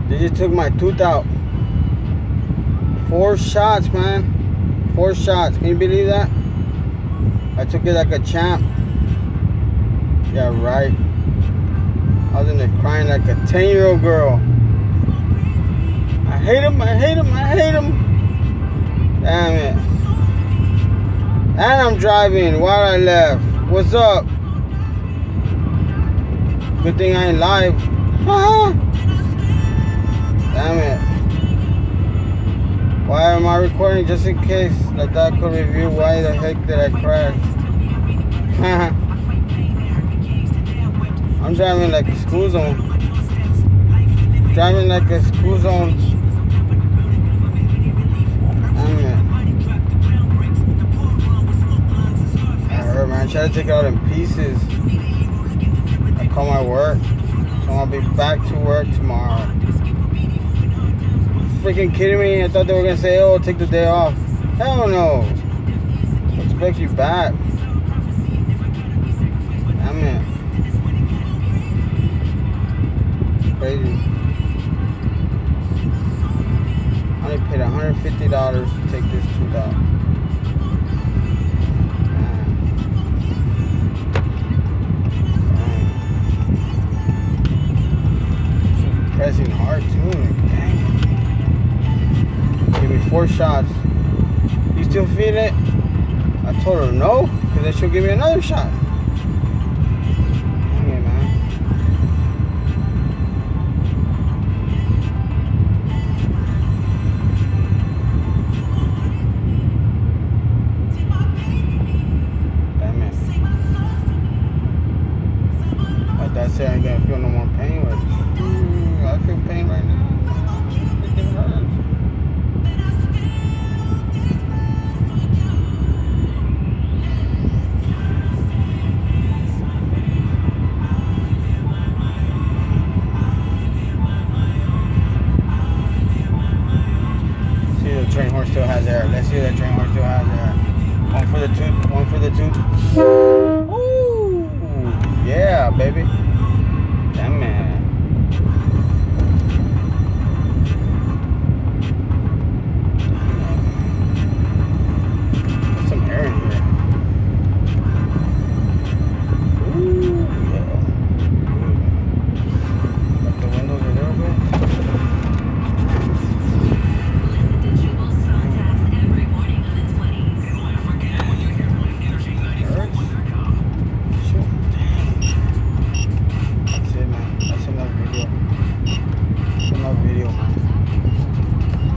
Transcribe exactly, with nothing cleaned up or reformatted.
They just took my tooth out. Four shots, man. Four shots. Can you believe that? I took it like a champ. Yeah, right. I was in there crying like a ten-year-old girl. I hate him, I hate him, I hate him. Damn it. And I'm driving while I left. What's up? Good thing I ain't live. Damn it. Why am I recording? Just in case that that could review why the heck did I crash. I'm driving like a school zone. Driving like a school zone. Damn it. I heard, man. I tried to take it out in pieces. I call my work. So I'll be back to work tomorrow. Freaking kidding me? I thought they were gonna say, oh, take the day off. Hell no. I expect you back. Damn it. Crazy. I only paid one hundred fifty dollars to take this tooth out. Pressing hard too. Dang. Give me four shots. You still feel it? I told her no, because then she'll give me another shot. Dang it, man. Damn it. Like that said, I ain't gonna feel no more pain. Or I feel pain right now. It hurts. See the train horse still has air. Let's see if the train horse still has air. One for the tooth. One for the tooth. Ooh, yeah, baby. Damn man. Video.